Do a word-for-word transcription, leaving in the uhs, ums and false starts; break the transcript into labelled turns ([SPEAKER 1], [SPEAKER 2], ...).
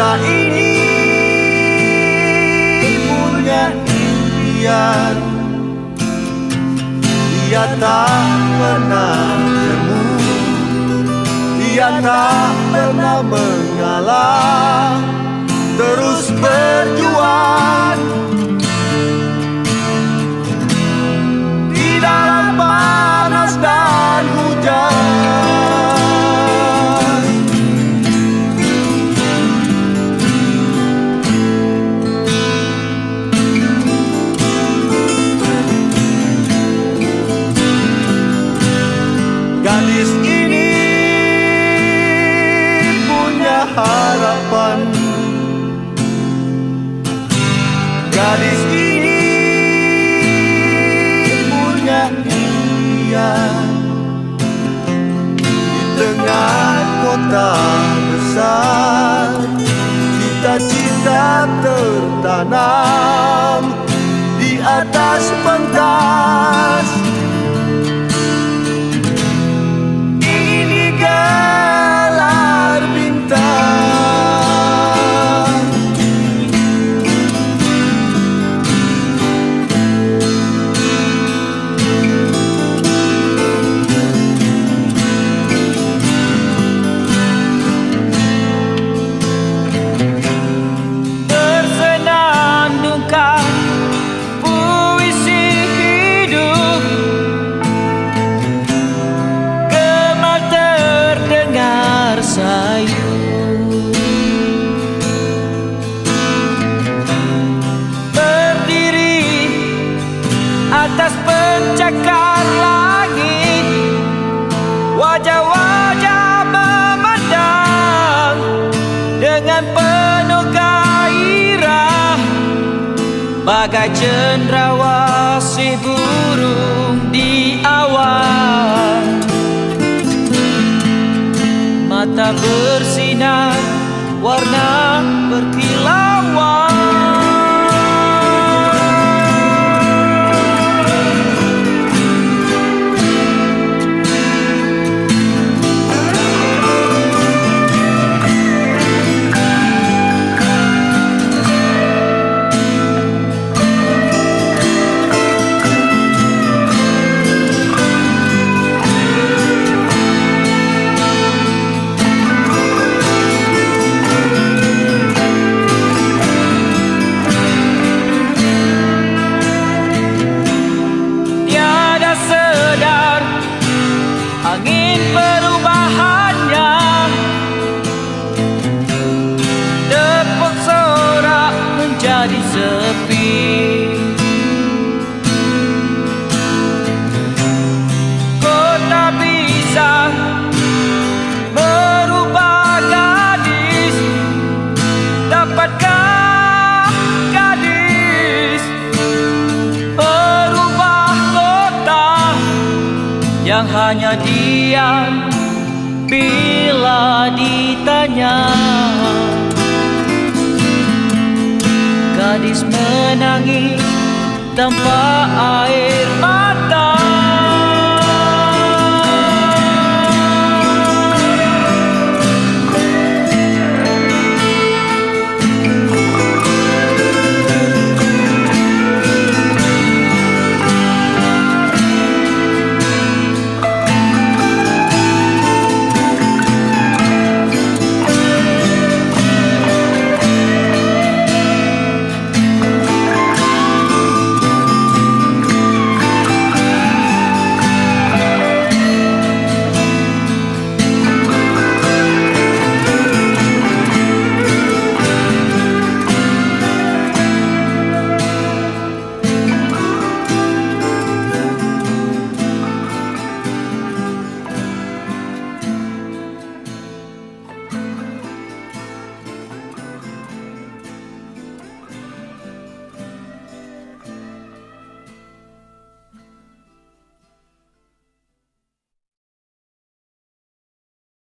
[SPEAKER 1] Wanita ini punya impian, dia tak pernah jemu, dia tak pernah mengalah, terus berjuang di dalam panas dan hujan. Gadis ini punya harapan, gadis ini punya impian. Di tengah kota besar, cita-cita tertanam di atas pentas. Atas pencakar langit, wajah-wajah memandang dengan penuh gairah, bagai cendrawasih burung di awan. Mata bersinar, warna berkilauan. Angin perubahannya, tepuk sorak menjadi sepi. Kota bisa merubah gadis, dapatkah gadis merubah kota yang hanya diam bila ditanya? Gadis menangis tanpa air